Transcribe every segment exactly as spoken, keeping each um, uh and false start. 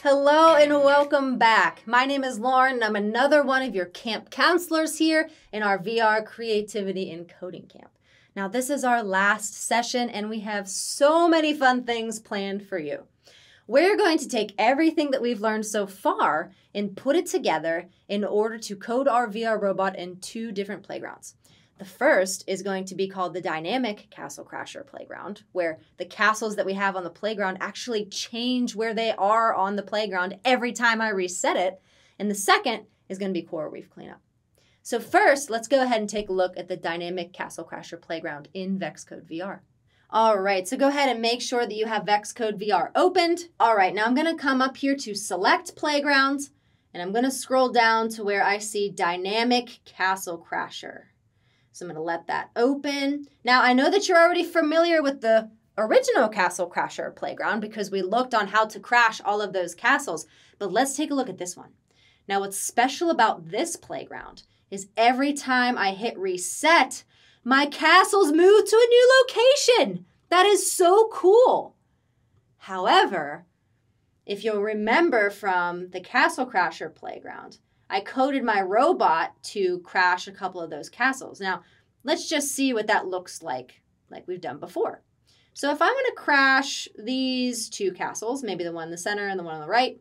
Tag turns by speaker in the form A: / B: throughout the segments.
A: Hello and welcome back. My name is Lauren and I'm another one of your camp counselors here in our V R Creativity and Coding Camp. Now this is our last session and we have so many fun things planned for you. We're going to take everything that we've learned so far and put it together in order to code our V R robot in two different playgrounds. The first is going to be called the Dynamic Castle Crasher Playground, where the castles that we have on the playground actually change where they are on the playground every time I reset it. And the second is going to be Coral Reef Cleanup. So first, let's go ahead and take a look at the Dynamic Castle Crasher Playground in VexCode V R. All right, so go ahead and make sure that you have VexCode V R opened. All right, now I'm going to come up here to Select Playground, and I'm going to scroll down to where I see Dynamic Castle Crasher. So I'm going to let that open. Now, I know that you're already familiar with the original Castle Crasher Playground because we looked on how to crash all of those castles, but let's take a look at this one. Now, what's special about this playground is every time I hit reset, my castles move to a new location. That is so cool. However, if you'll remember from the Castle Crasher Playground, I coded my robot to crash a couple of those castles. Now, let's just see what that looks like, like we've done before. So if I'm going to crash these two castles, maybe the one in the center and the one on the right,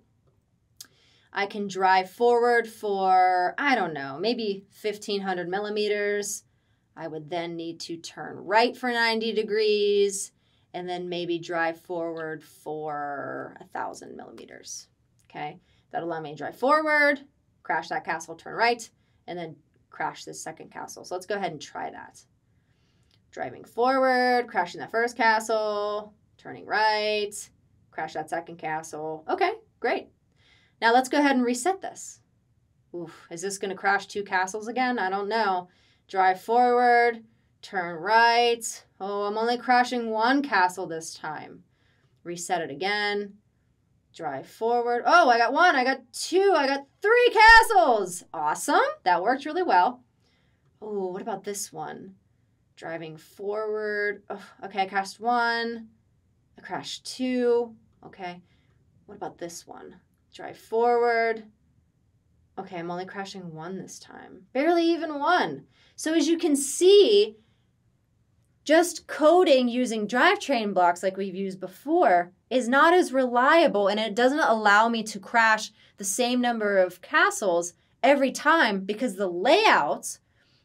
A: I can drive forward for, I don't know, maybe fifteen hundred millimeters. I would then need to turn right for ninety degrees and then maybe drive forward for one thousand millimeters. Okay, that'll allow me to drive forward, crash that castle, turn right, and then crash this second castle. So let's go ahead and try that. Driving forward, crashing that first castle, turning right, crash that second castle. Okay, great. Now let's go ahead and reset this. Oof, is this going to crash two castles again? I don't know. Drive forward, turn right. Oh, I'm only crashing one castle this time. Reset it again. Drive forward. Oh, I got one, I got two, I got three castles. Awesome. That worked really well. Oh, what about this one? Driving forward. Oh, okay, I crashed one. I crashed two. Okay. What about this one? Drive forward. Okay, I'm only crashing one this time. Barely even one. So as you can see, just coding using drivetrain blocks like we've used before is not as reliable, and it doesn't allow me to crash the same number of castles every time because the layout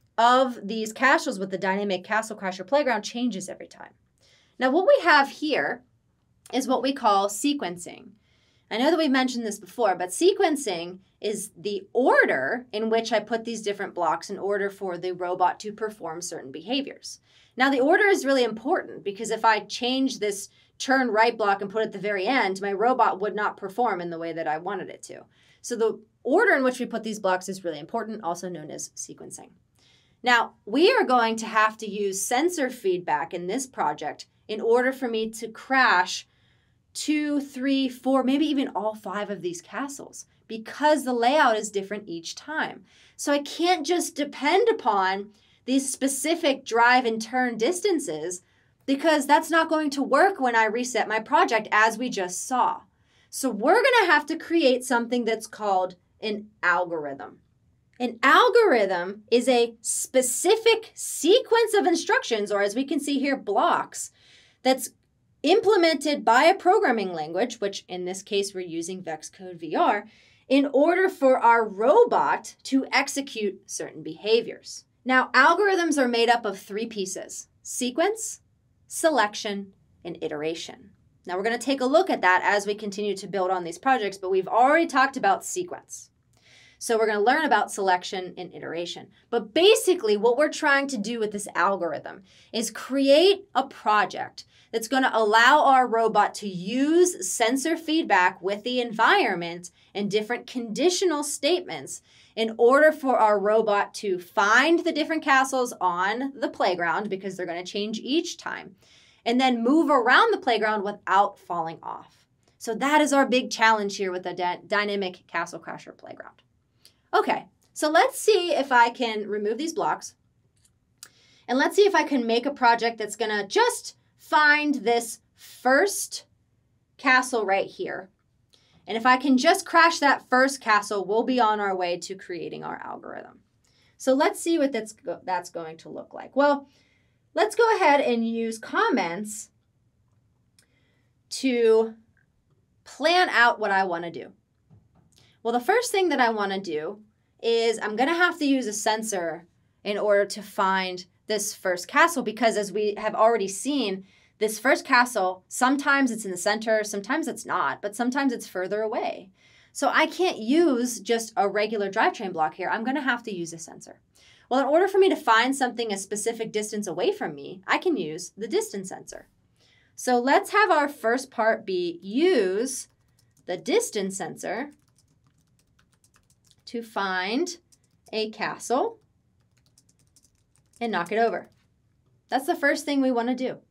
A: of these castles with the Dynamic Castle Crasher Playground changes every time. Now what we have here is what we call sequencing. I know that we've mentioned this before, but sequencing is the order in which I put these different blocks in order for the robot to perform certain behaviors. Now, the order is really important because if I change this turn right block and put it at the very end, my robot would not perform in the way that I wanted it to. So the order in which we put these blocks is really important, also known as sequencing. Now, we are going to have to use sensor feedback in this project in order for me to crash two, three, four, maybe even all five of these castles because the layout is different each time. So I can't just depend upon these specific drive and turn distances because that's not going to work when I reset my project as we just saw. So we're going to have to create something that's called an algorithm. An algorithm is a specific sequence of instructions, or as we can see here, blocks, that's implemented by a programming language, which in this case we're using VexCode V R, in order for our robot to execute certain behaviors. Now, algorithms are made up of three pieces: sequence, selection, and iteration. Now, we're going to take a look at that as we continue to build on these projects, but we've already talked about sequence. So we're going to learn about selection and iteration. But basically, what we're trying to do with this algorithm is create a project that's going to allow our robot to use sensor feedback with the environment and different conditional statements in order for our robot to find the different castles on the playground, because they're going to change each time, and then move around the playground without falling off. So that is our big challenge here with the dy- Dynamic Castle Crasher Playground. Okay, so let's see if I can remove these blocks, and let's see if I can make a project that's going to just find this first castle right here. And if I can just crash that first castle, we'll be on our way to creating our algorithm. So let's see what that's, that's going to look like. Well, let's go ahead and use comments to plan out what I want to do. Well, the first thing that I want to do is I'm going to have to use a sensor in order to find this first castle, because as we have already seen, this first castle, sometimes it's in the center, sometimes it's not, but sometimes it's further away. So I can't use just a regular drivetrain block here. I'm going to have to use a sensor. Well, in order for me to find something a specific distance away from me, I can use the distance sensor. So let's have our first part be use the distance sensor to find a castle and knock it over. That's the first thing we want to do.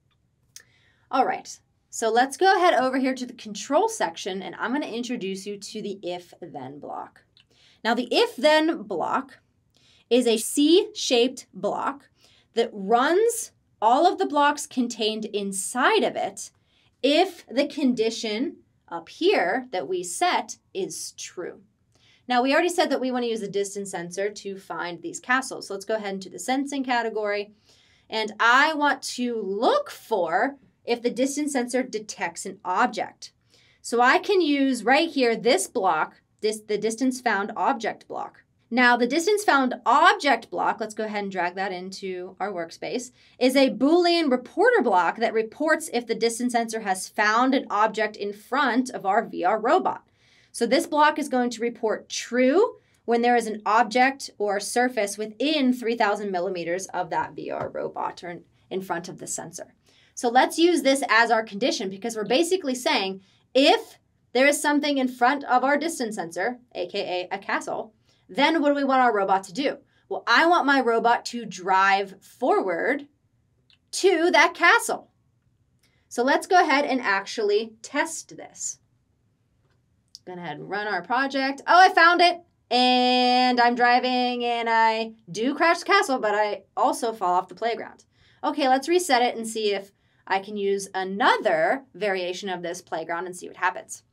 A: All right, so let's go ahead over here to the control section, and I'm going to introduce you to the if-then block. Now, the if-then block is a C-shaped block that runs all of the blocks contained inside of it if the condition up here that we set is true. Now, we already said that we want to use the distance sensor to find these castles. So let's go ahead into the sensing category. And I want to look for if the distance sensor detects an object. So I can use right here this block, this the distance found object block. Now, the distance found object block, let's go ahead and drag that into our workspace, is a Boolean reporter block that reports if the distance sensor has found an object in front of our V R robot. So this block is going to report true when there is an object or surface within three thousand millimeters of that V R robot or in front of the sensor. So let's use this as our condition, because we're basically saying if there is something in front of our distance sensor, aka a castle, then what do we want our robot to do? Well, I want my robot to drive forward to that castle. So let's go ahead and actually test this. Go ahead and run our project. Oh, I found it. And I'm driving and I do crash the castle, but I also fall off the playground. Okay, let's reset it and see if I can use another variation of this playground and see what happens.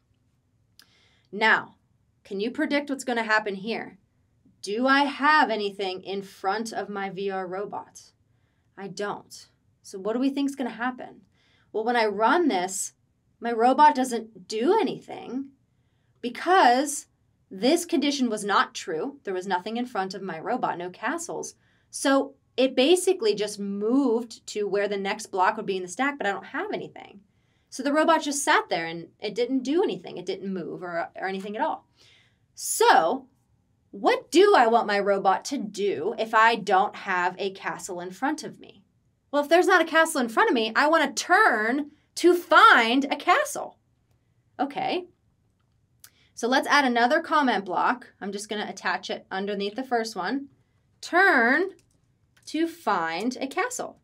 A: Now, can you predict what's going to happen here? Do I have anything in front of my V R robot? I don't. So what do we think is going to happen? Well, when I run this, my robot doesn't do anything because this condition was not true. There was nothing in front of my robot, no castles. So it basically just moved to where the next block would be in the stack, but I don't have anything. So the robot just sat there and it didn't do anything. It didn't move or, or anything at all. So what do I want my robot to do if I don't have a castle in front of me? Well, if there's not a castle in front of me, I want to turn to find a castle. Okay. So let's add another comment block. I'm just going to attach it underneath the first one. Turn to find a castle.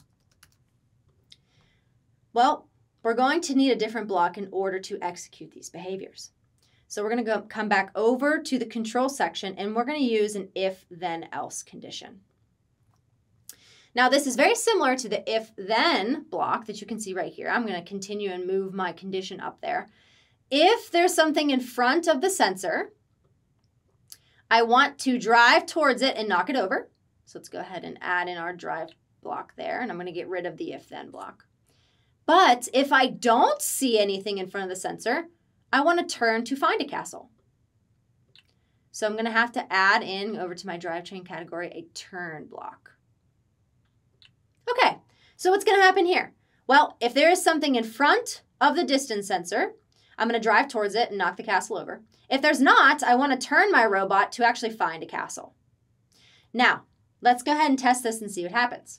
A: Well, we're going to need a different block in order to execute these behaviors. So we're going to go come back over to the control section, and we're going to use an if-then-else condition. Now, this is very similar to the if-then block that you can see right here. I'm going to continue and move my condition up there. If there's something in front of the sensor, I want to drive towards it and knock it over. So let's go ahead and add in our drive block there, and I'm going to get rid of the if-then block. But if I don't see anything in front of the sensor, I want to turn to find a castle. So I'm going to have to add in over to my drivetrain category a turn block. Okay, so what's going to happen here? Well, if there is something in front of the distance sensor, I'm going to drive towards it and knock the castle over. If there's not, I want to turn my robot to actually find a castle. Now, let's go ahead and test this and see what happens.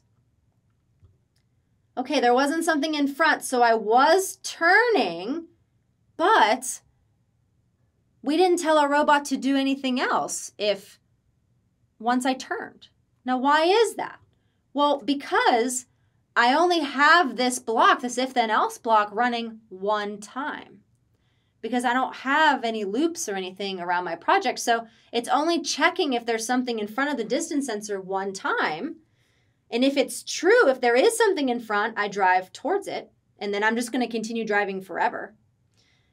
A: Okay, there wasn't something in front, so I was turning, but we didn't tell our robot to do anything else if once I turned. Now, why is that? Well, because I only have this block, this if-then-else block, running one time. Because I don't have any loops or anything around my project, so it's only checking if there's something in front of the distance sensor one time. And if it's true, if there is something in front, I drive towards it, and then I'm just going to continue driving forever.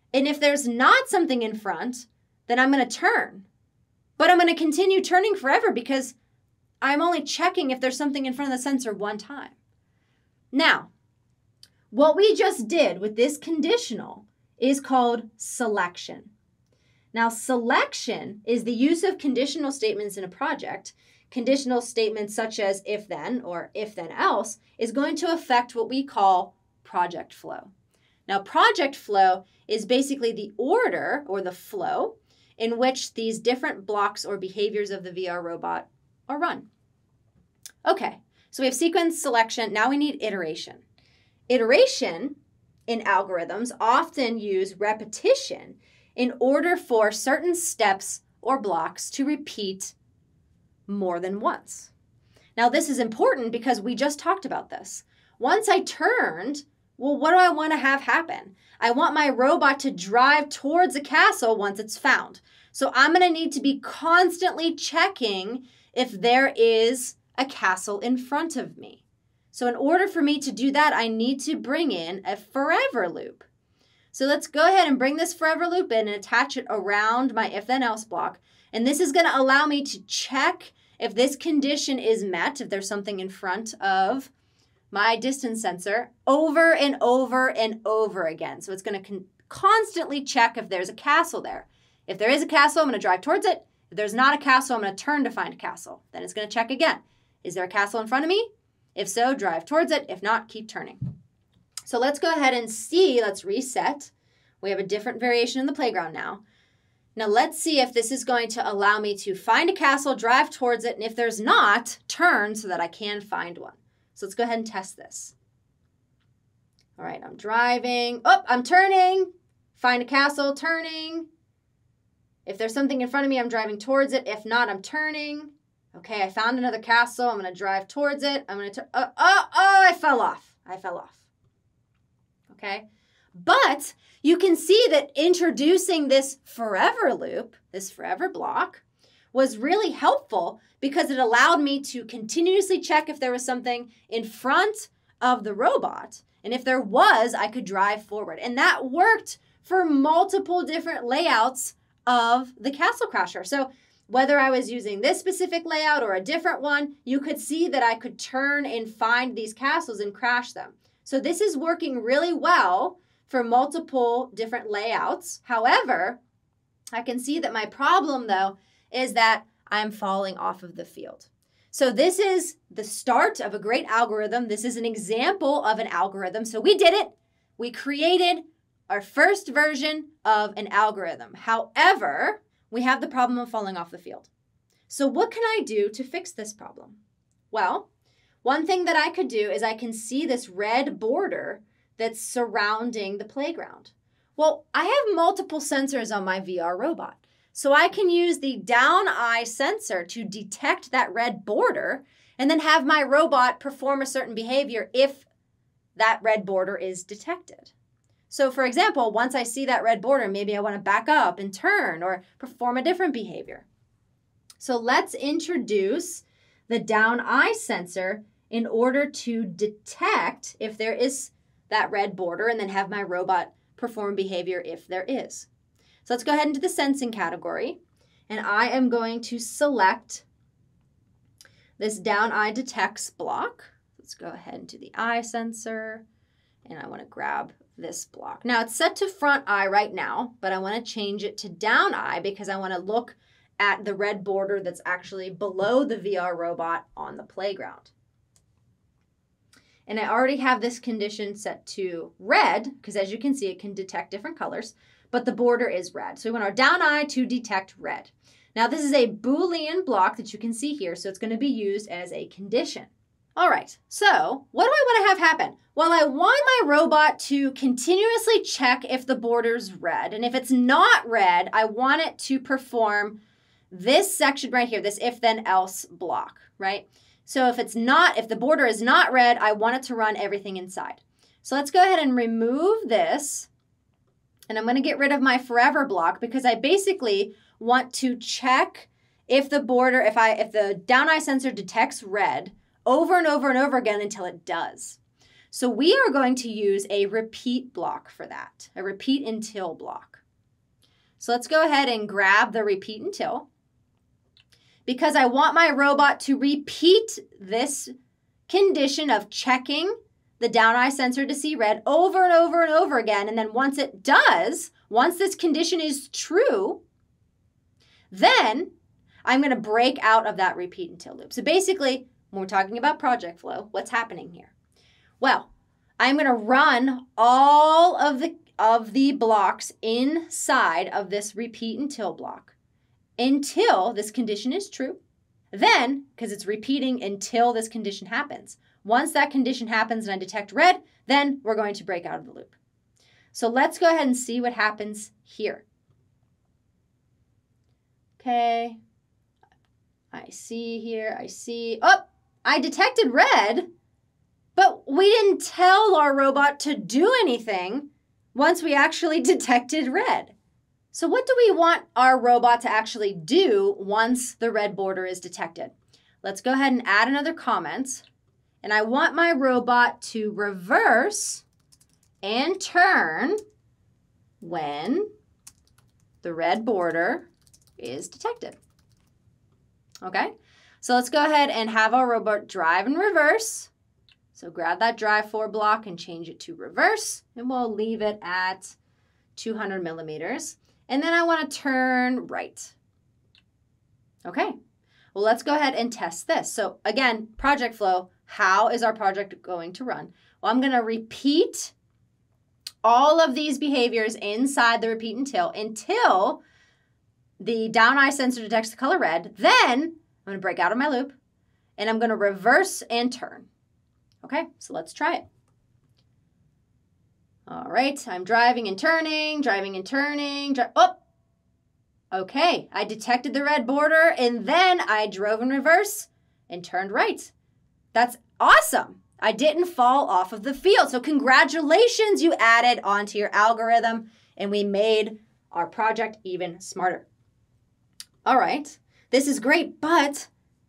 A: And if there's not something in front, then I'm going to turn. But I'm going to continue turning forever because I'm only checking if there's something in front of the sensor one time. Now, what we just did with this conditional is called selection. Now, selection is the use of conditional statements in a project. Conditional statements such as if then or if then else is going to affect what we call project flow. Now, project flow is basically the order or the flow in which these different blocks or behaviors of the V R robot are run. Okay, so we have sequence, selection. Now we need iteration. Iteration in algorithms often use repetition in order for certain steps or blocks to repeat more than once. Now, this is important because we just talked about this. Once I turned, well, what do I want to have happen? I want my robot to drive towards a castle once it's found. So I'm going to need to be constantly checking if there is a castle in front of me. So in order for me to do that, I need to bring in a forever loop. So let's go ahead and bring this forever loop in and attach it around my if then else block. And this is going to allow me to check if this condition is met, if there's something in front of my distance sensor, over and over and over again. So it's going to con- constantly check if there's a castle there. If there is a castle, I'm going to drive towards it. If there's not a castle, I'm going to turn to find a castle. Then it's going to check again. Is there a castle in front of me? If so, drive towards it. If not, keep turning. So let's go ahead and see. Let's reset. We have a different variation in the playground now. Now let's see if this is going to allow me to find a castle, drive towards it, and if there's not, turn so that I can find one. So let's go ahead and test this. All right, I'm driving. Oh, I'm turning. Find a castle, turning. If there's something in front of me, I'm driving towards it. If not, I'm turning. Okay, I found another castle. I'm going to drive towards it. I'm going to turn. Oh, oh, oh, I fell off. I fell off. Okay, but you can see that introducing this forever loop, this forever block, was really helpful because it allowed me to continuously check if there was something in front of the robot. And if there was, I could drive forward. And that worked for multiple different layouts of the Castle Crasher. So whether I was using this specific layout or a different one, you could see that I could turn and find these castles and crash them. So this is working really well for multiple different layouts. However, I can see that my problem, though, is that I'm falling off of the field. So this is the start of a great algorithm. This is an example of an algorithm. So we did it. We created our first version of an algorithm. However, we have the problem of falling off the field. So what can I do to fix this problem? Well, one thing that I could do is I can see this red border that's surrounding the playground. Well, I have multiple sensors on my V R robot. So I can use the down eye sensor to detect that red border and then have my robot perform a certain behavior if that red border is detected. So for example, once I see that red border, maybe I want to back up and turn or perform a different behavior. So let's introduce the down eye sensor in order to detect if there is that red border and then have my robot perform behavior if there is. So let's go ahead into the sensing category, and I am going to select this down eye detects block. Let's go ahead into the eye sensor, and I want to grab this block. Now it's set to front eye right now, but I want to change it to down eye because I want to look at the red border that's actually below the V R robot on the playground. And I already have this condition set to red because as you can see, it can detect different colors, but the border is red. So we want our down eye to detect red. Now this is a Boolean block that you can see here, so it's going to be used as a condition. All right, so what do I want to have happen? Well, I want my robot to continuously check if the border's red. And if it's not red, I want it to perform this section right here, this if then else block, right? So if it's not, if the border is not red, I want it to run everything inside. So let's go ahead and remove this. And I'm going to get rid of my forever block because I basically want to check if the border, if I, if the down eye sensor detects red over and over and over again until it does. So we are going to use a repeat block for that, a repeat until block. So let's go ahead and grab the repeat until, because I want my robot to repeat this condition of checking the down eye sensor to see red over and over and over again. And then once it does, once this condition is true, then I'm going to break out of that repeat until loop. So basically, when we're talking about project flow, what's happening here? Well, I'm going to run all of the, of the blocks inside of this repeat until block until this condition is true. Then, because it's repeating until this condition happens. Once that condition happens and I detect red, then we're going to break out of the loop. So let's go ahead and see what happens here. Okay. I see here, I see. Oh, I detected red, but we didn't tell our robot to do anything once we actually detected red. So what do we want our robot to actually do once the red border is detected? Let's go ahead and add another comment. And I want my robot to reverse and turn when the red border is detected. Okay, so let's go ahead and have our robot drive in reverse. So grab that drive for block and change it to reverse, and we'll leave it at two hundred millimeters. And then I want to turn right. Okay, well, let's go ahead and test this. So again, project flow, how is our project going to run? Well, I'm going to repeat all of these behaviors inside the repeat until, until the down eye sensor detects the color red. Then I'm going to break out of my loop and I'm going to reverse and turn. Okay, so let's try it. All right, I'm driving and turning, driving and turning. Dri oh, okay, I detected the red border and then I drove in reverse and turned right. That's awesome. I didn't fall off of the field. So congratulations, you added onto your algorithm and we made our project even smarter. All right, this is great, but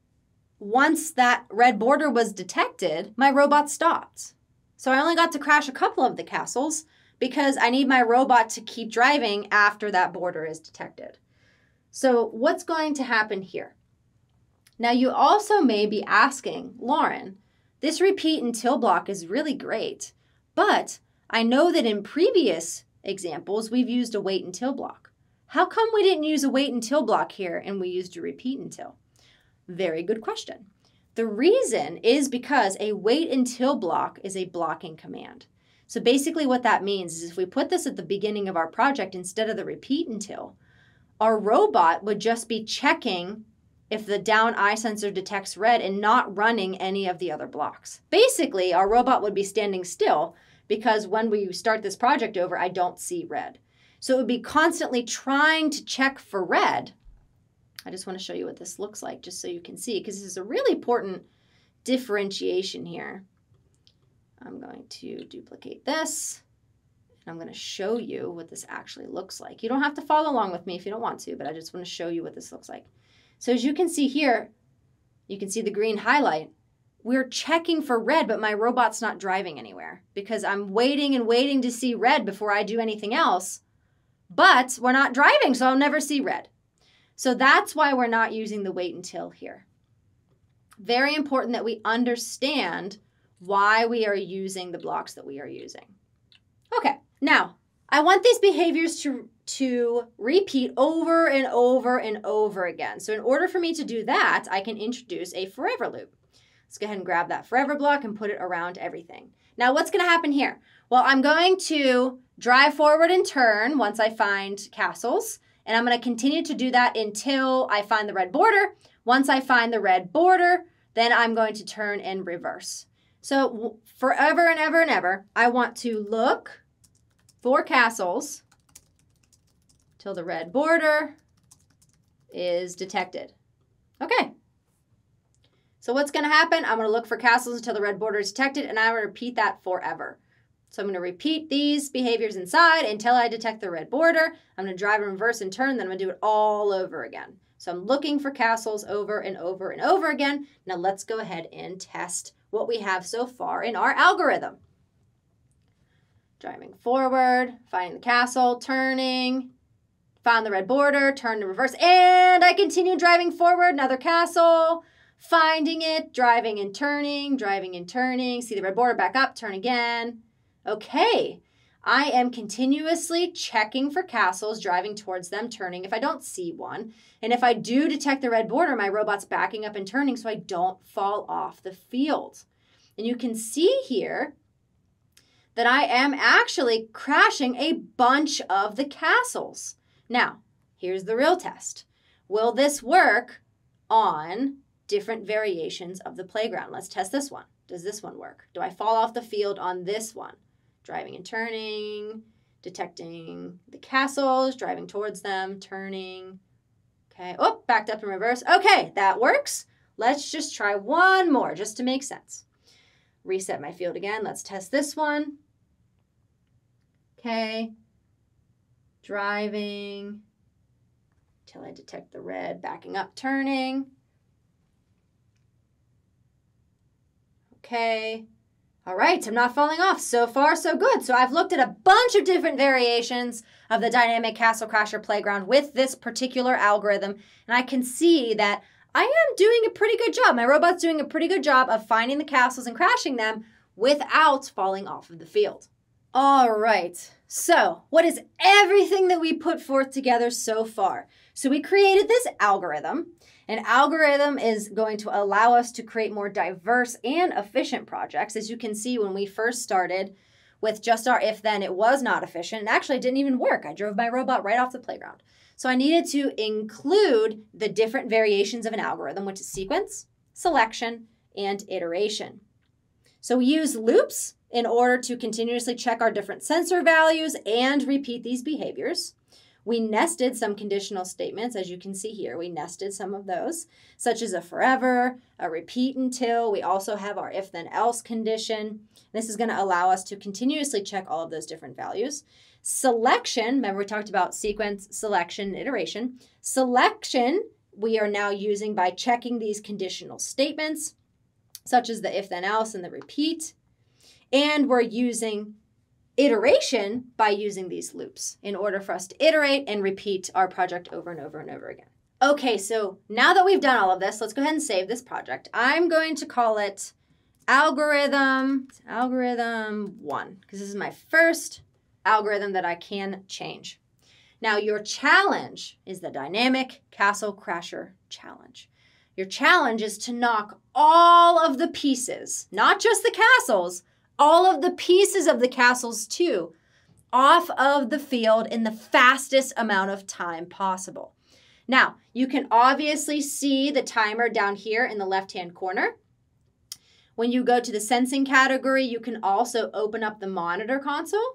A: once that red border was detected, my robot stopped. So I only got to crash a couple of the castles because I need my robot to keep driving after that border is detected. So what's going to happen here? Now you also may be asking, Lauren, this repeat until block is really great, but I know that in previous examples we've used a wait until block. How come we didn't use a wait until block here and we used a repeat until? Very good question. The reason is because a wait until block is a blocking command. So basically what that means is if we put this at the beginning of our project instead of the repeat until, our robot would just be checking if the down eye sensor detects red and not running any of the other blocks. Basically, our robot would be standing still because when we start this project over, I don't see red. So it would be constantly trying to check for red. I just want to show you what this looks like just so you can see, because this is a really important differentiation here. I'm going to duplicate this and I'm going to show you what this actually looks like. You don't have to follow along with me if you don't want to, but I just want to show you what this looks like. So as you can see here, you can see the green highlight. We're checking for red, but my robot's not driving anywhere because I'm waiting and waiting to see red before I do anything else, but we're not driving, so I'll never see red. So that's why we're not using the wait until here. Very important that we understand why we are using the blocks that we are using. Okay, now I want these behaviors to, to repeat over and over and over again. So in order for me to do that, I can introduce a forever loop. Let's go ahead and grab that forever block and put it around everything. Now what's going to happen here? Well, I'm going to drive forward and turn once I find castles. And I'm going to continue to do that until I find the red border. Once I find the red border, then I'm going to turn and reverse. So forever and ever and ever, I want to look for castles till the red border is detected. Okay. So what's going to happen? I'm going to look for castles until the red border is detected, and I'm going to repeat that forever. So I'm going to repeat these behaviors inside until I detect the red border. I'm going to drive in reverse and turn, then I'm going to do it all over again. So I'm looking for castles over and over and over again. Now let's go ahead and test what we have so far in our algorithm. driving forward, finding the castle, turning, found the red border, turn to reverse, and I continue driving forward, another castle, finding it, driving and turning, driving and turning, see the red border, back up, turn again. Okay, I am continuously checking for castles, driving towards them, turning if I don't see one. And if I do detect the red border, my robot's backing up and turning so I don't fall off the field. And you can see here that I am actually crashing a bunch of the castles. Now, here's the real test. Will this work on different variations of the playground? Let's test this one. Does this one work? Do I fall off the field on this one? Driving and turning, detecting the castles, driving towards them, turning. Okay, oh, backed up in reverse. Okay, that works. Let's just try one more just to make sense. Reset my field again. Let's test this one. Okay, driving till I detect the red, backing up, turning. Okay. All right, I'm not falling off. So far, so good. So I've looked at a bunch of different variations of the Dynamic Castle Crasher Playground with this particular algorithm, and I can see that I am doing a pretty good job. My robot's doing a pretty good job of finding the castles and crashing them without falling off of the field. All right, so what is everything that we put forth together so far? So we created this algorithm. An algorithm is going to allow us to create more diverse and efficient projects. As you can see, when we first started with just our if-then, it was not efficient and actually didn't even work. I drove my robot right off the playground. So I needed to include the different variations of an algorithm, which is sequence, selection, and iteration. So we use loops in order to continuously check our different sensor values and repeat these behaviors. We nested some conditional statements, as you can see here. We nested some of those, such as a forever, a repeat until. We also have our if then else condition. This is going to allow us to continuously check all of those different values. Selection, remember we talked about sequence, selection, iteration. Selection, we are now using by checking these conditional statements, such as the if then else and the repeat. And we're using iteration by using these loops in order for us to iterate and repeat our project over and over and over again. Okay, so now that we've done all of this, let's go ahead and save this project. I'm going to call it algorithm, algorithm one, because this is my first algorithm that I can change. Now, your challenge is the Dynamic Castle Crasher Challenge. Your challenge is to knock all of the pieces, not just the castles, all of the pieces of the castles too, off of the field in the fastest amount of time possible. Now, you can obviously see the timer down here in the left-hand corner. When you go to the sensing category, you can also open up the monitor console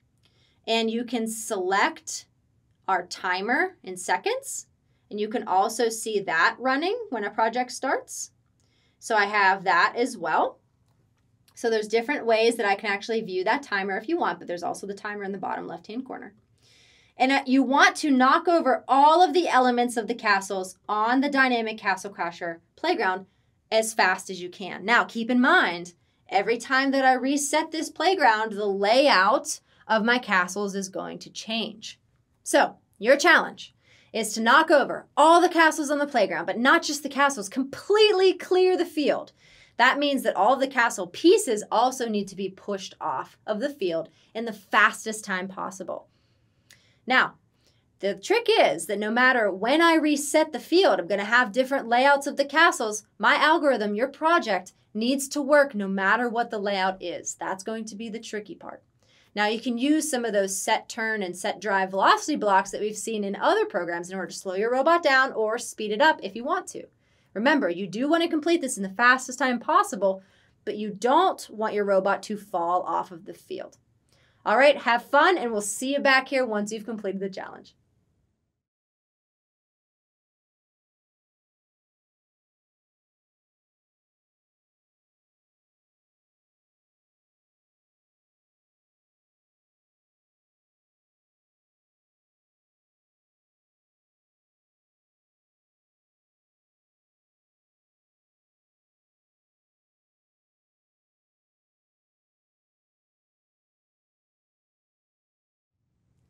A: and you can select our timer in seconds. And you can also see that running when a project starts. So I have that as well. So there's different ways that I can actually view that timer if you want, but there's also the timer in the bottom left-hand corner. And you want to knock over all of the elements of the castles on the Dynamic Castle Crasher Playground as fast as you can. Now, keep in mind, every time that I reset this playground, the layout of my castles is going to change. So your challenge is to knock over all the castles on the playground, but not just the castles, completely clear the field. That means that all of the castle pieces also need to be pushed off of the field in the fastest time possible. Now, the trick is that no matter when I reset the field, I'm going to have different layouts of the castles. My algorithm, your project, needs to work no matter what the layout is. That's going to be the tricky part. Now, you can use some of those set turn and set drive velocity blocks that we've seen in other programs in order to slow your robot down or speed it up if you want to. Remember, you do want to complete this in the fastest time possible, but you don't want your robot to fall off of the field. All right, have fun, and we'll see you back here once you've completed the challenge.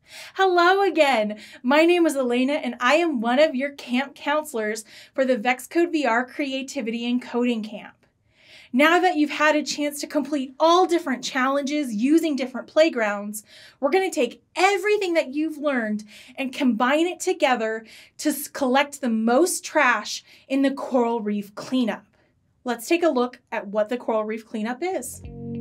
B: Hello again. My name is Elena and I am one of your camp counselors for the VexCode V R Creativity and Coding Camp. Now that you've had a chance to complete all different challenges using different playgrounds, we're going to take everything that you've learned and combine it together to collect the most trash in the coral reef cleanup. Let's take a look at what the coral reef cleanup is.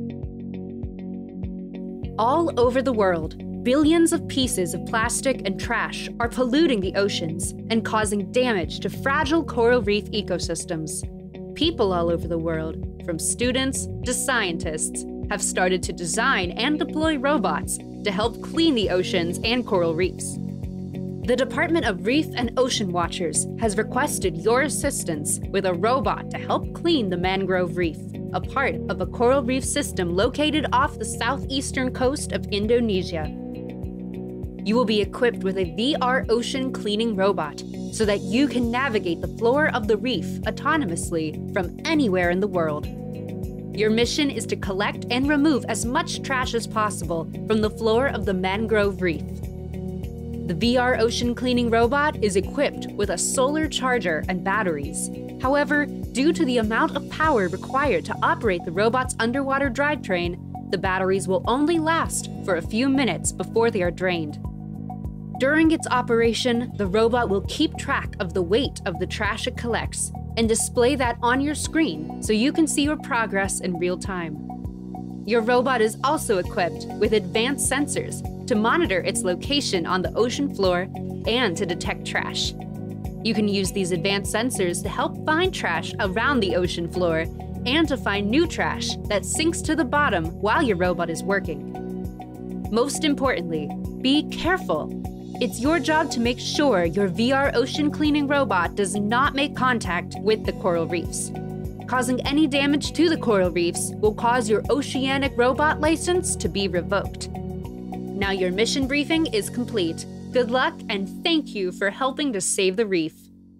C: All over the world, billions of pieces of plastic and trash are polluting the oceans and causing damage to fragile coral reef ecosystems. People all over the world, from students to scientists, have started to design and deploy robots to help clean the oceans and coral reefs. The Department of Reef and Ocean Watchers has requested your assistance with a robot to help clean the mangrove reef, a part of a coral reef system located off the southeastern coast of Indonesia. You will be equipped with a V R ocean cleaning robot so that you can navigate the floor of the reef autonomously from anywhere in the world. Your mission is to collect and remove as much trash as possible from the floor of the mangrove reef. The V R ocean cleaning robot is equipped with a solar charger and batteries. However, due to the amount of power required to operate the robot's underwater drivetrain, the batteries will only last for a few minutes before they are drained. During its operation, the robot will keep track of the weight of the trash it collects and display that on your screen so you can see your progress in real time. Your robot is also equipped with advanced sensors to monitor its location on the ocean floor and to detect trash. You can use these advanced sensors to help find trash around the ocean floor and to find new trash that sinks to the bottom while your robot is working. Most importantly, be careful. It's your job to make sure your V R ocean cleaning robot does not make contact with the coral reefs. Causing any damage to the coral reefs will cause your oceanic robot license to be revoked. Now your mission briefing is complete. Good luck and thank you for helping to save the reef.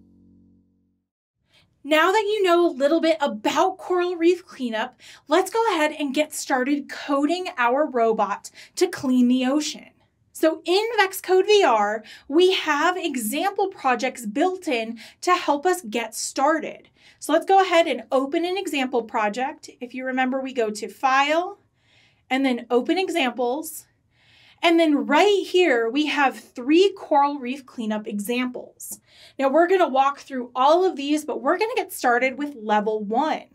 B: Now that you know a little bit about coral reef cleanup, let's go ahead and get started coding our robot to clean the ocean. So in VexCode V R, we have example projects built in to help us get started. So let's go ahead and open an example project. If you remember, we go to File, and then Open Examples. And then right here, we have three coral reef cleanup examples. Now we're gonna walk through all of these, but we're gonna get started with level one.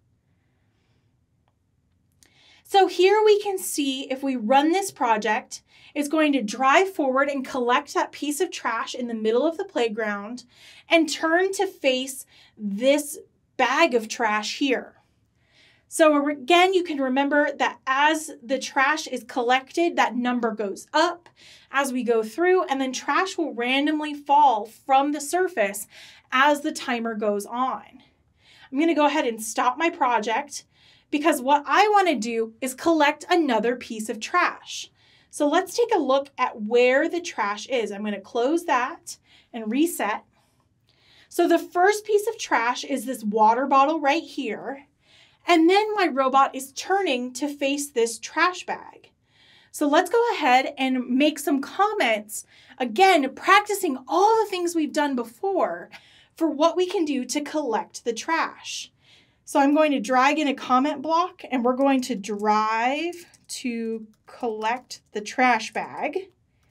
B: So here we can see if we run this project, it's going to drive forward and collect that piece of trash in the middle of the playground and turn to face this bag of trash here. So again, you can remember that as the trash is collected, that number goes up as we go through, and then trash will randomly fall from the surface as the timer goes on. I'm going to go ahead and stop my project because what I want to do is collect another piece of trash. So let's take a look at where the trash is. I'm going to close that and reset. So the first piece of trash is this water bottle right here. And then my robot is turning to face this trash bag. So let's go ahead and make some comments. Again, practicing all the things we've done before for what we can do to collect the trash. So I'm going to drag in a comment block and we're going to drive to collect the trash bag.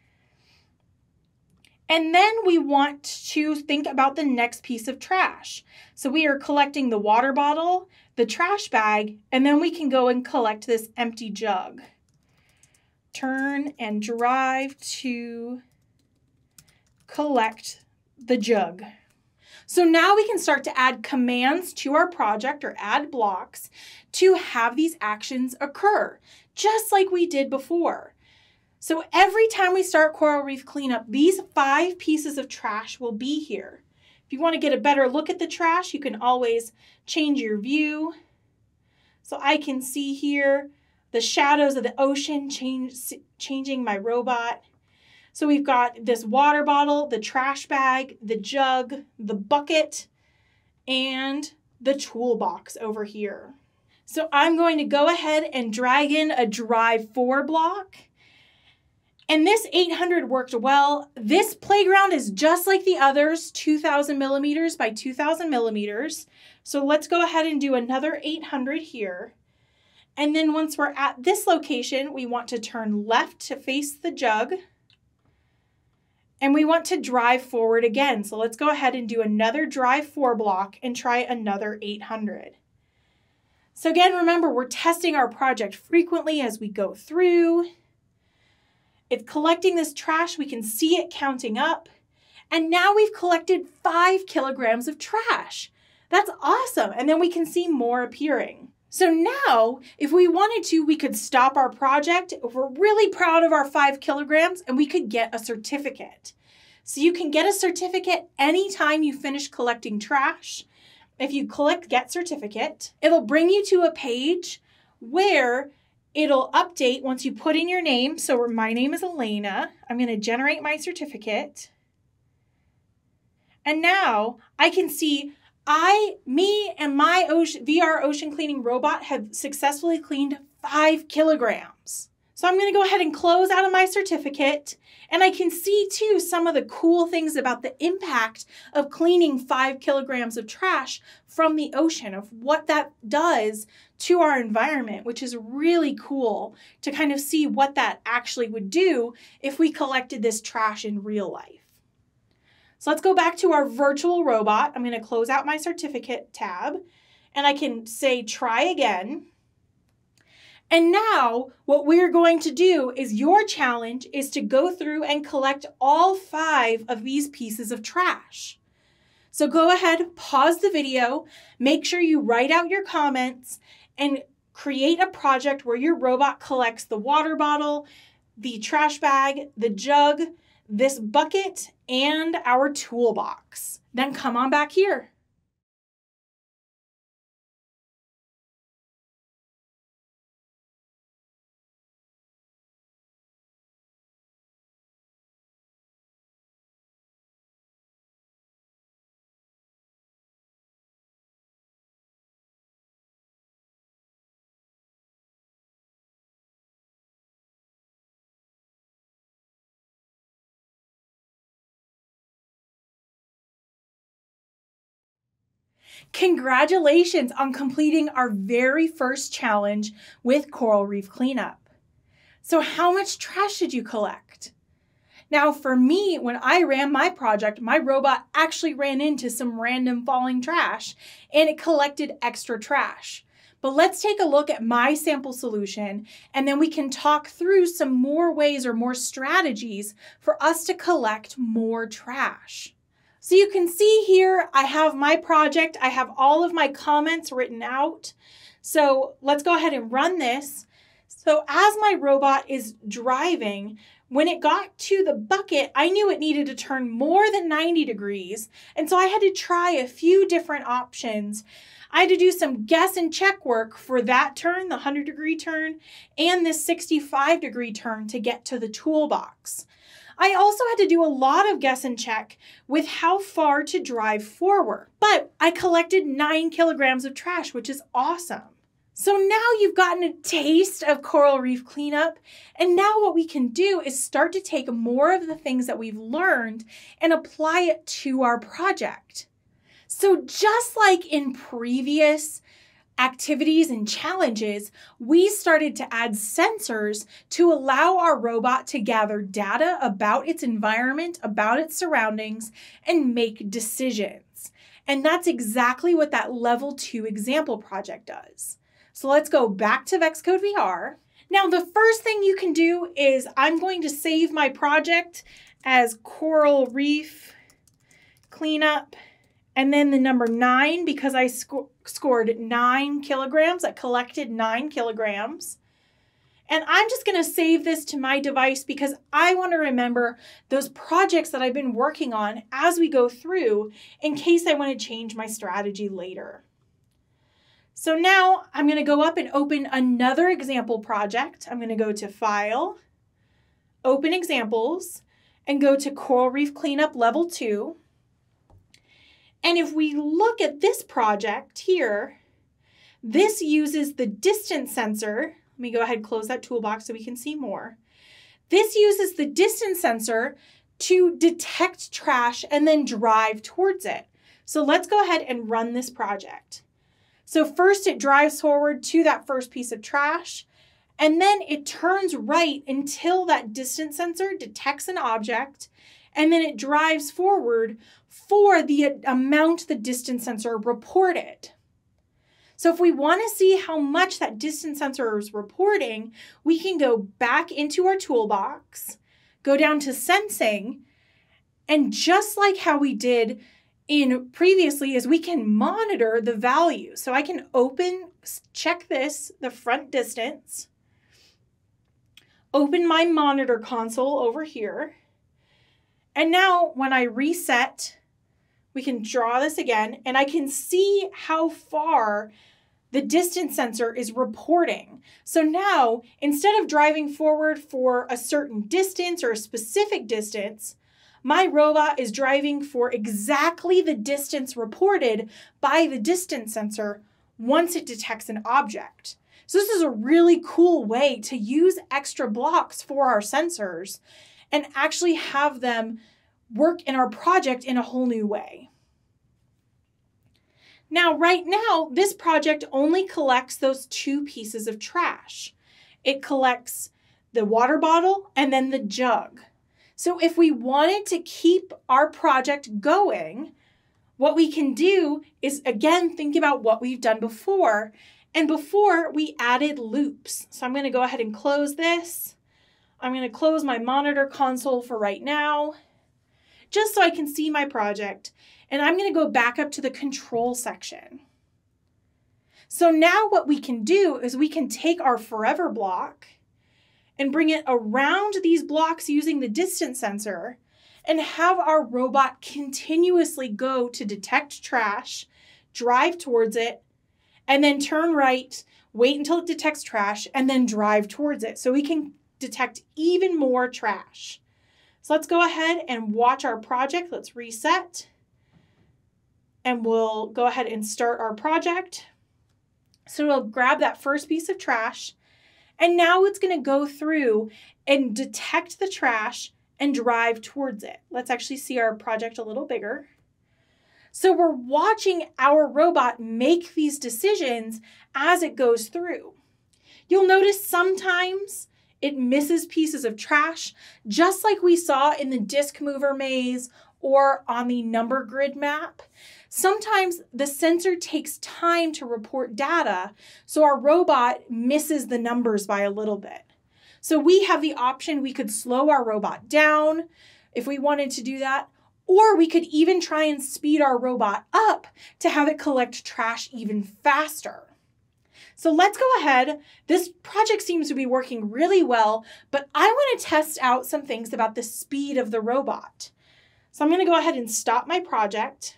B: And then we want to think about the next piece of trash. So we are collecting the water bottle, the trash bag, and then we can go and collect this empty jug. Turn and drive to collect the jug. So now we can start to add commands to our project or add blocks to have these actions occur, just like we did before. So every time we start coral reef cleanup, these five pieces of trash will be here. If you want to get a better look at the trash, you can always change your view. So I can see here the shadows of the ocean change, changing my robot. So we've got this water bottle, the trash bag, the jug, the bucket, and the toolbox over here. So I'm going to go ahead and drag in a drive for block. And this eight hundred worked well. This playground is just like the others, two thousand millimeters by two thousand millimeters. So let's go ahead and do another eight hundred here. And then once we're at this location, we want to turn left to face the jug. And we want to drive forward again. So let's go ahead and do another drive four block and try another eight hundred. So again, remember, we're testing our project frequently as we go through. It's collecting this trash. We can see it counting up. And now we've collected five kilograms of trash. That's awesome. And then we can see more appearing. So now, if we wanted to, we could stop our project. If we're really proud of our five kilograms, and we could get a certificate. So you can get a certificate anytime you finish collecting trash. If you click Get Certificate, it'll bring you to a page where it'll update once you put in your name. So my name is Elena. I'm going to generate my certificate. And now I can see I, me, and my ocean, V R ocean cleaning robot have successfully cleaned five kilograms. So I'm going to go ahead and close out of my certificate. And I can see too some of the cool things about the impact of cleaning five kilograms of trash from the ocean, of what that does to our environment, which is really cool to kind of see what that actually would do if we collected this trash in real life. So let's go back to our virtual robot. I'm going to close out my certificate tab and I can say try again. And now what we're going to do is your challenge is to go through and collect all five of these pieces of trash. So go ahead, pause the video, make sure you write out your comments and create a project where your robot collects the water bottle, the trash bag, the jug, this bucket, and our toolbox. Then come on back here. Congratulations on completing our very first challenge with Coral Reef Cleanup. So how much trash did you collect? Now for me, when I ran my project, my robot actually ran into some random falling trash and it collected extra trash. But let's take a look at my sample solution and then we can talk through some more ways or more strategies for us to collect more trash. So you can see here, I have my project. I have all of my comments written out. So let's go ahead and run this. So as my robot is driving, when it got to the bucket, I knew it needed to turn more than ninety degrees. And so I had to try a few different options. I had to do some guess and check work for that turn, the one hundred degree turn, and this sixty-five degree turn to get to the toolbox. I also had to do a lot of guess and check with how far to drive forward, but I collected nine kilograms of trash, which is awesome. So now you've gotten a taste of Coral Reef Cleanup, and now what we can do is start to take more of the things that we've learned and apply it to our project. So just like in previous activities and challenges, we started to add sensors to allow our robot to gather data about its environment, about its surroundings, and make decisions. And that's exactly what that level two example project does. So let's go back to VexCode V R. Now, the first thing you can do is I'm going to save my project as Coral Reef Cleanup. And then the number nine, because I sc scored nine kilograms, I collected nine kilograms. And I'm just going to save this to my device because I want to remember those projects that I've been working on as we go through in case I want to change my strategy later. So now I'm going to go up and open another example project. I'm going to go to File, Open Examples, and go to Coral Reef Cleanup Level two. And if we look at this project here, this uses the distance sensor. Let me go ahead and close that toolbox so we can see more. This uses the distance sensor to detect trash and then drive towards it. So let's go ahead and run this project. So first it drives forward to that first piece of trash, and then it turns right until that distance sensor detects an object, and then it drives forward for the amount the distance sensor reported. So if we want to see how much that distance sensor is reporting, we can go back into our toolbox, go down to sensing, and just like how we did in previously is we can monitor the value. So I can open, check this, the front distance, open my monitor console over here. And now when I reset, we can draw this again and I can see how far the distance sensor is reporting. So now instead of driving forward for a certain distance or a specific distance, my robot is driving for exactly the distance reported by the distance sensor once it detects an object. So this is a really cool way to use extra blocks for our sensors and actually have them work in our project in a whole new way. Now, right now, this project only collects those two pieces of trash. It collects the water bottle and then the jug. So if we wanted to keep our project going, what we can do is, again, think about what we've done before. And before, we added loops. So I'm going to go ahead and close this. I'm going to close my monitor console for right now, just so I can see my project. And I'm going to go back up to the control section. So now what we can do is we can take our forever block and bring it around these blocks using the distance sensor and have our robot continuously go to detect trash, drive towards it, and then turn right, wait until it detects trash, and then drive towards it so we can detect even more trash. So let's go ahead and watch our project. Let's reset. And we'll go ahead and start our project. So we'll grab that first piece of trash. And now it's going to go through and detect the trash and drive towards it. Let's actually see our project a little bigger. So we're watching our robot make these decisions as it goes through. You'll notice sometimes it misses pieces of trash, just like we saw in the disc mover maze or on the number grid map. Sometimes the sensor takes time to report data, so our robot misses the numbers by a little bit. So we have the option, we could slow our robot down if we wanted to do that, or we could even try and speed our robot up to have it collect trash even faster. So let's go ahead. This project seems to be working really well, but I want to test out some things about the speed of the robot. So I'm going to go ahead and stop my project.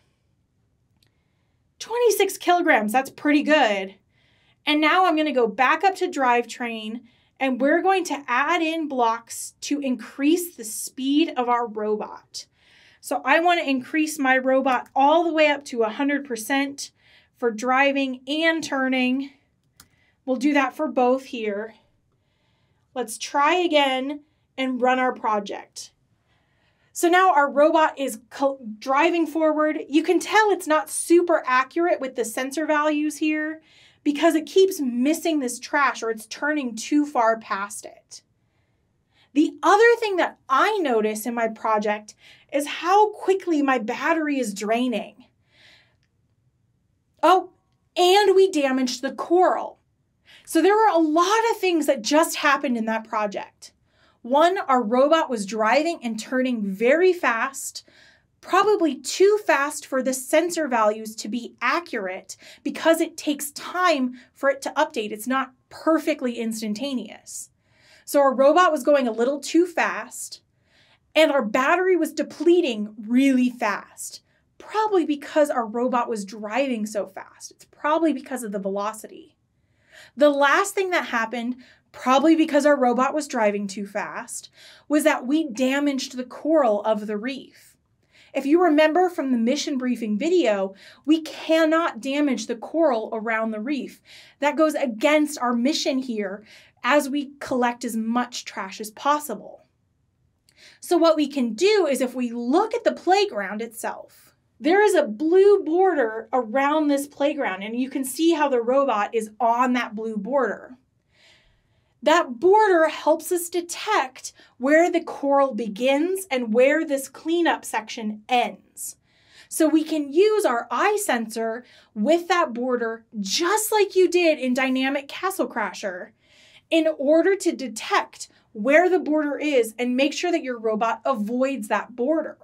B: twenty-six kilograms, that's pretty good. And now I'm going to go back up to drivetrain and we're going to add in blocks to increase the speed of our robot. So I want to increase my robot all the way up to one hundred percent for driving and turning. We'll do that for both here. Let's try again and run our project. So now our robot is driving forward. You can tell it's not super accurate with the sensor values here because it keeps missing this trash or it's turning too far past it. The other thing that I notice in my project is how quickly my battery is draining. Oh, and we damaged the coral. So there were a lot of things that just happened in that project. One, our robot was driving and turning very fast, probably too fast for the sensor values to be accurate because it takes time for it to update. It's not perfectly instantaneous. So our robot was going a little too fast and our battery was depleting really fast, probably because our robot was driving so fast. It's probably because of the velocity. The last thing that happened, probably because our robot was driving too fast, was that we damaged the coral of the reef. If you remember from the mission briefing video, we cannot damage the coral around the reef. That goes against our mission here as we collect as much trash as possible. So what we can do is if we look at the playground itself, there is a blue border around this playground, and you can see how the robot is on that blue border. That border helps us detect where the coral begins and where this cleanup section ends. So we can use our eye sensor with that border, just like you did in Dynamic Castle Crasher, in order to detect where the border is and make sure that your robot avoids that border.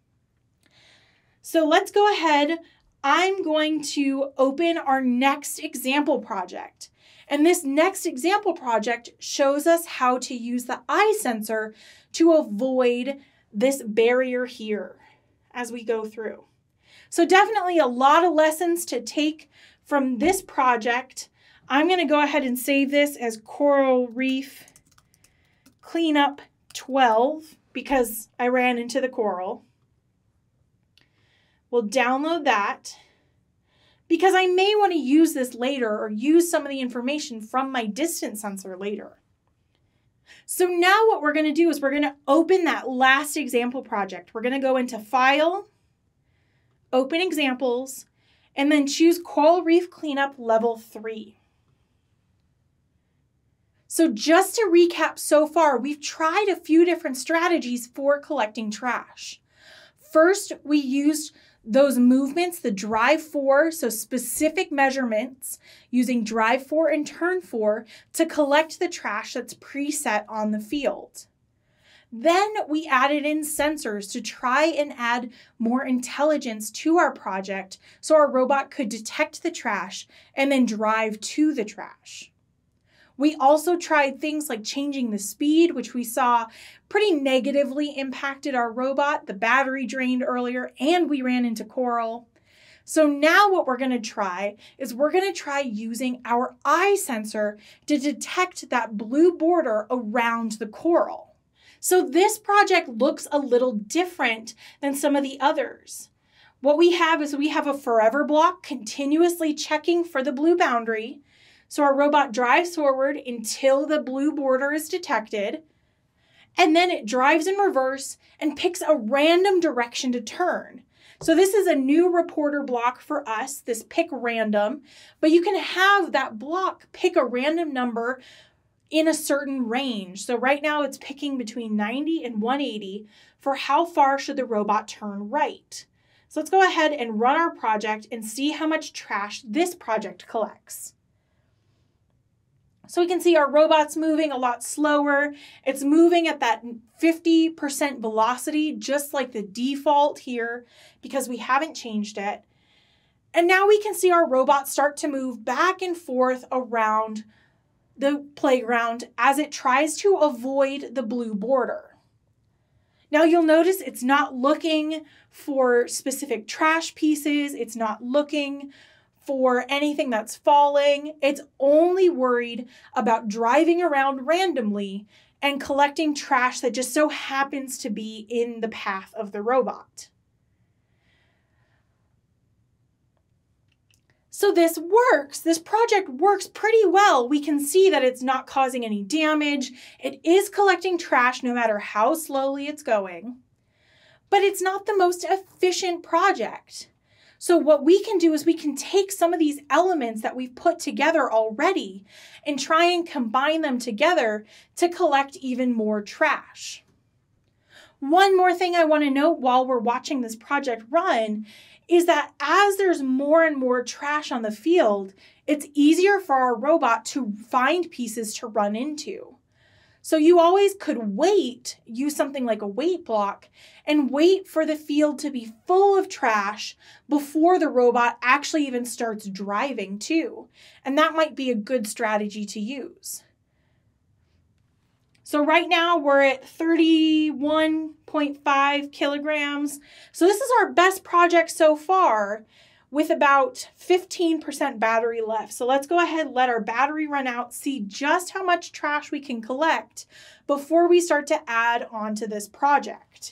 B: So let's go ahead. I'm going to open our next example project. And this next example project shows us how to use the eye sensor to avoid this barrier here as we go through. So definitely a lot of lessons to take from this project. I'm going to go ahead and save this as Coral Reef Cleanup twelve because I ran into the coral. We'll download that, because I may want to use this later or use some of the information from my distance sensor later. So now what we're going to do is we're going to open that last example project. We're going to go into File, Open Examples, and then choose Coral Reef Cleanup Level three. So just to recap so far, we've tried a few different strategies for collecting trash. First, we used those movements, the drive for, so specific measurements using drive for and turn for to collect the trash that's preset on the field. Then we added in sensors to try and add more intelligence to our project so our robot could detect the trash and then drive to the trash. We also tried things like changing the speed, which we saw pretty negatively impacted our robot. The battery drained earlier and we ran into coral. So now what we're going to try is we're going to try using our eye sensor to detect that blue border around the coral. So this project looks a little different than some of the others. What we have is we have a forever block continuously checking for the blue boundary. So our robot drives forward until the blue border is detected, and then it drives in reverse and picks a random direction to turn. So this is a new reporter block for us, this pick random, but you can have that block pick a random number in a certain range. So right now it's picking between ninety and one eighty for how far should the robot turn right. So let's go ahead and run our project and see how much trash this project collects. So we can see our robot's moving a lot slower. It's moving at that fifty percent velocity, just like the default here, because we haven't changed it. And now we can see our robot start to move back and forth around the playground as it tries to avoid the blue border. Now you'll notice it's not looking for specific trash pieces. It's not looking for anything that's falling. It's only worried about driving around randomly and collecting trash that just so happens to be in the path of the robot. So this works. This project works pretty well. We can see that it's not causing any damage. It is collecting trash no matter how slowly it's going, but it's not the most efficient project. So what we can do is we can take some of these elements that we've put together already and try and combine them together to collect even more trash. One more thing I want to note while we're watching this project run is that as there's more and more trash on the field, it's easier for our robot to find pieces to run into. So you always could wait, use something like a wait block, and wait for the field to be full of trash before the robot actually even starts driving too. And that might be a good strategy to use. So right now we're at thirty-one point five kilograms. So this is our best project so far with about fifteen percent battery left. So let's go ahead and let our battery run out, see just how much trash we can collect before we start to add on to this project.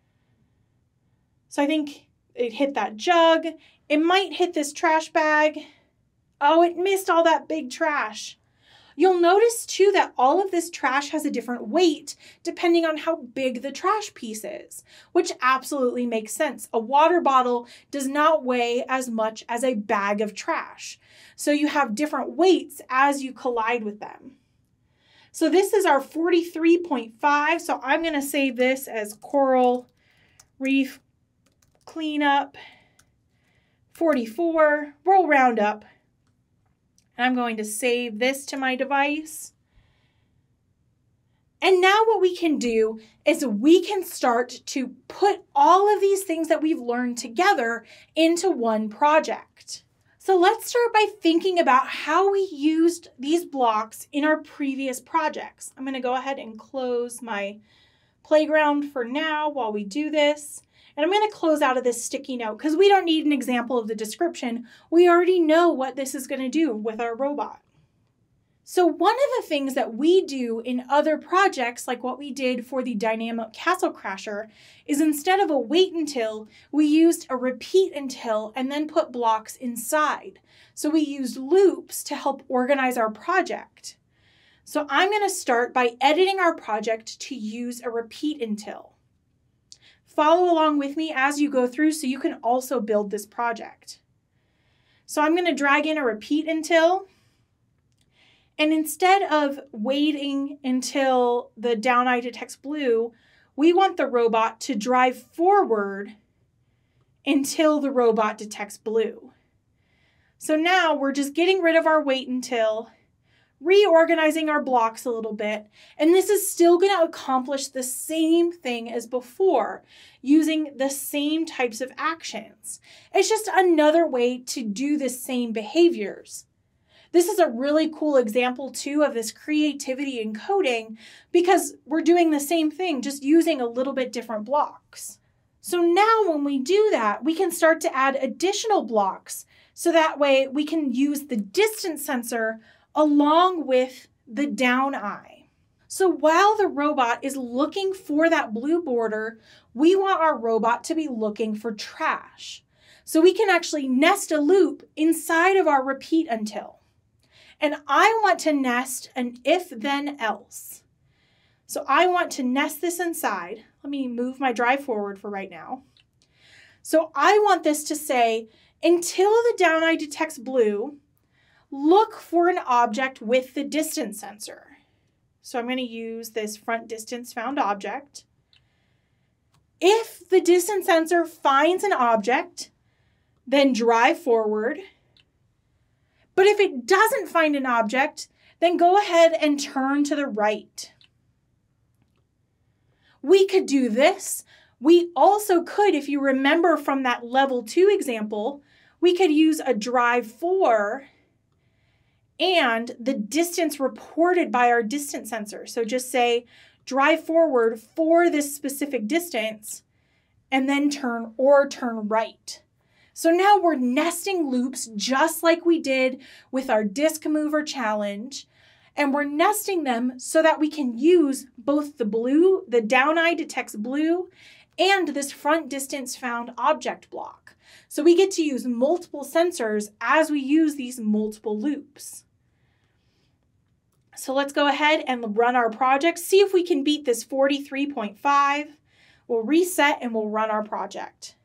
B: So I think it hit that jug. It might hit this trash bag. Oh, it missed all that big trash. You'll notice too that all of this trash has a different weight depending on how big the trash piece is, which absolutely makes sense. A water bottle does not weigh as much as a bag of trash. So you have different weights as you collide with them. So this is our forty-three point five. So I'm going to save this as coral reef cleanup forty-four. We'll round up. And I'm going to save this to my device. And now what we can do is we can start to put all of these things that we've learned together into one project. So let's start by thinking about how we used these blocks in our previous projects. I'm going to go ahead and close my playground for now while we do this. And I'm going to close out of this sticky note because we don't need an example of the description. We already know what this is going to do with our robot. So one of the things that we do in other projects, like what we did for the Dynamic Castle Crasher, is instead of a wait until, we used a repeat until and then put blocks inside. So we used loops to help organize our project. So I'm going to start by editing our project to use a repeat until. Follow along with me as you go through so you can also build this project. So I'm going to drag in a repeat until. And instead of waiting until the down eye detects blue, we want the robot to drive forward until the robot detects blue. So now we're just getting rid of our wait until, reorganizing our blocks a little bit, and this is still going to accomplish the same thing as before, using the same types of actions. It's just another way to do the same behaviors. This is a really cool example too of this creativity in coding because we're doing the same thing, just using a little bit different blocks. So now when we do that, we can start to add additional blocks so that way we can use the distance sensor along with the down eye. So while the robot is looking for that blue border, we want our robot to be looking for trash. So we can actually nest a loop inside of our repeat until. And I want to nest an if then else. So I want to nest this inside. Let me move my drive forward for right now. So I want this to say, until the down eye detects blue, look for an object with the distance sensor. So I'm going to use this front distance found object. If the distance sensor finds an object, then drive forward. But if it doesn't find an object, then go ahead and turn to the right. We could do this. We also could, if you remember from that level two example, we could use a drive for and the distance reported by our distance sensor. So just say drive forward for this specific distance and then turn or turn right. So now we're nesting loops just like we did with our disc mover challenge, and we're nesting them so that we can use both the blue, the down eye detects blue, and this front distance found object block. So we get to use multiple sensors as we use these multiple loops. So let's go ahead and run our project, see if we can beat this forty-three point five. We'll reset and we'll run our project.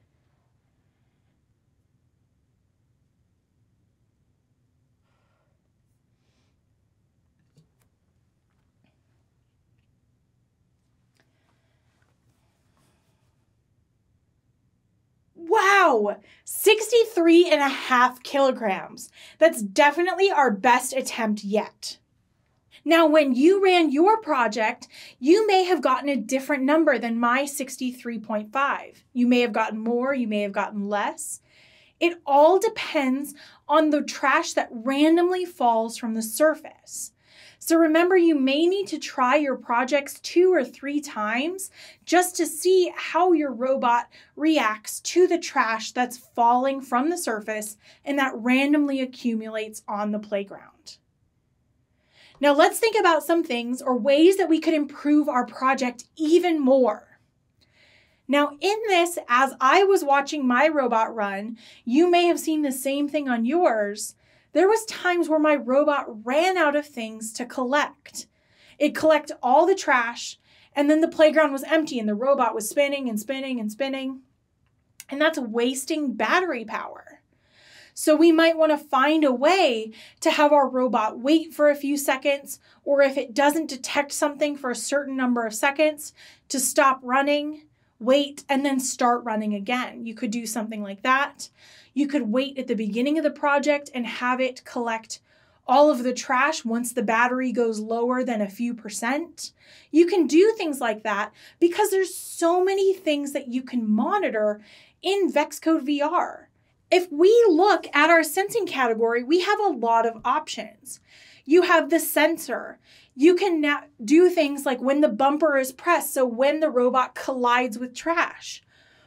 B: Wow, sixty-three and a half kilograms. That's definitely our best attempt yet. Now, when you ran your project, you may have gotten a different number than my sixty-three point five. You may have gotten more, you may have gotten less. It all depends on the trash that randomly falls from the surface. So remember, you may need to try your projects two or three times just to see how your robot reacts to the trash that's falling from the surface and that randomly accumulates on the playground. Now let's think about some things or ways that we could improve our project even more. Now in this, as I was watching my robot run, you may have seen the same thing on yours. There was times where my robot ran out of things to collect. It'd collect all the trash, and then the playground was empty and the robot was spinning and spinning and spinning. And that's wasting battery power. So we might want to find a way to have our robot wait for a few seconds, or if it doesn't detect something for a certain number of seconds, to stop running, wait, and then start running again. You could do something like that. You could wait at the beginning of the project and have it collect all of the trash once the battery goes lower than a few percent. You can do things like that because there's so many things that you can monitor in VexCode V R. If we look at our sensing category, we have a lot of options. You have the sensor. You can now do things like when the bumper is pressed, so when the robot collides with trash.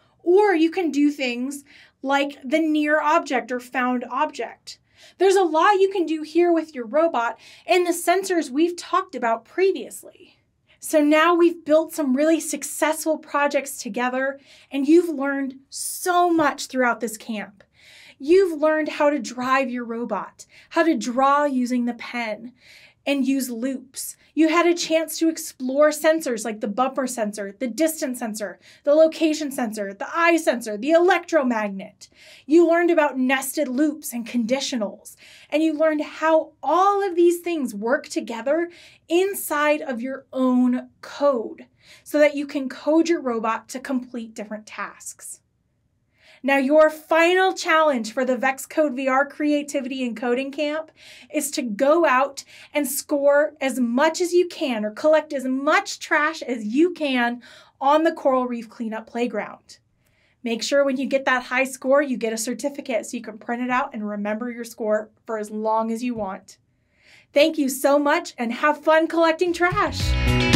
B: Or you can do things like the near object or found object. There's a lot you can do here with your robot and the sensors we've talked about previously. So now we've built some really successful projects together, and you've learned so much throughout this camp. You've learned how to drive your robot, how to draw using the pen, and use loops. You had a chance to explore sensors like the bumper sensor, the distance sensor, the location sensor, the eye sensor, the electromagnet. You learned about nested loops and conditionals, and you learned how all of these things work together inside of your own code so that you can code your robot to complete different tasks. Now, your final challenge for the VexCode V R Creativity and Coding Camp is to go out and score as much as you can or collect as much trash as you can on the Coral Reef Cleanup Playground. Make sure when you get that high score, you get a certificate so you can print it out and remember your score for as long as you want. Thank you so much and have fun collecting trash.